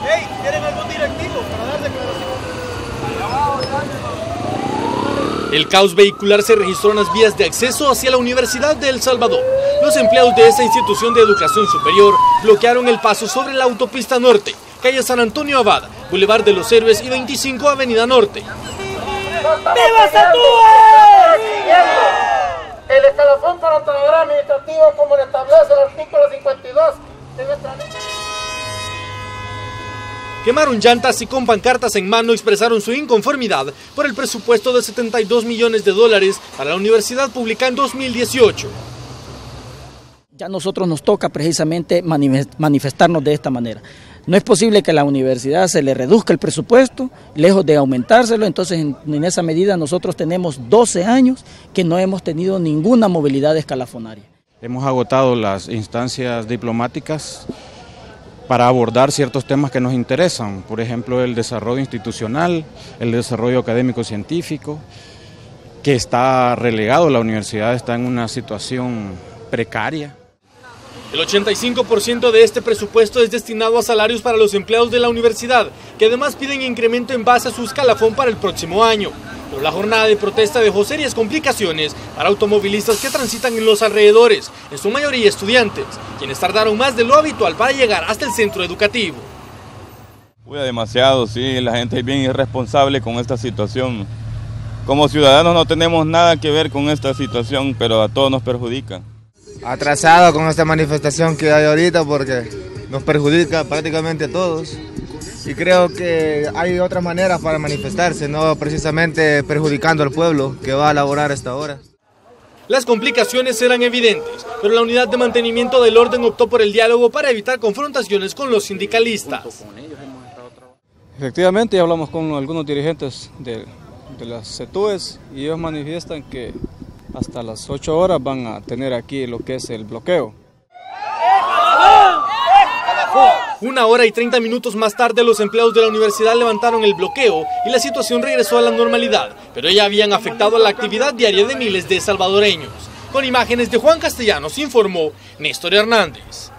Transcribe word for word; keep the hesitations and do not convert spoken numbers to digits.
Hey, ¿quieren algún directivo para dar declaración? El caos vehicular se registró en las vías de acceso hacia la Universidad de El Salvador. Los empleados de esta institución de educación superior bloquearon el paso sobre la autopista norte, calle San Antonio Abad, Boulevard de los Héroes y veinticinco Avenida Norte. ¡Viva Satúa! El escalafón para trabajador administrativo como lo establece el artículo cincuenta y dos de nuestra ley. Quemaron llantas y con pancartas en mano expresaron su inconformidad por el presupuesto de setenta y dos millones de dólares para la universidad pública en dos mil dieciocho. Ya a nosotros nos toca precisamente manifestarnos de esta manera. No es posible que a la universidad se le reduzca el presupuesto, lejos de aumentárselo, entonces en, en esa medida nosotros tenemos doce años que no hemos tenido ninguna movilidad escalafonaria. Hemos agotado las instancias diplomáticas para abordar ciertos temas que nos interesan, por ejemplo el desarrollo institucional, el desarrollo académico-científico, que está relegado, la universidad está en una situación precaria. El ochenta y cinco por ciento de este presupuesto es destinado a salarios para los empleados de la universidad, que además piden incremento en base a su escalafón para el próximo año. Pero la jornada de protesta dejó serias complicaciones para automovilistas que transitan en los alrededores, en su mayoría estudiantes, quienes tardaron más de lo habitual para llegar hasta el centro educativo. Uy, demasiado, sí, la gente es bien irresponsable con esta situación. Como ciudadanos no tenemos nada que ver con esta situación, pero a todos nos perjudica. Atrasado con esta manifestación que hay ahorita porque nos perjudica prácticamente a todos y creo que hay otras maneras para manifestarse, no precisamente perjudicando al pueblo que va a laborar a esta hora. Las complicaciones eran evidentes, pero la unidad de mantenimiento del orden optó por el diálogo para evitar confrontaciones con los sindicalistas. Efectivamente, ya hablamos con algunos dirigentes de, de las CETUES y ellos manifiestan que hasta las ocho horas van a tener aquí lo que es el bloqueo. Una hora y treinta minutos más tarde los empleados de la universidad levantaron el bloqueo y la situación regresó a la normalidad, pero ya habían afectado a la actividad diaria de miles de salvadoreños. Con imágenes de Juan Castellanos informó Néstor Hernández.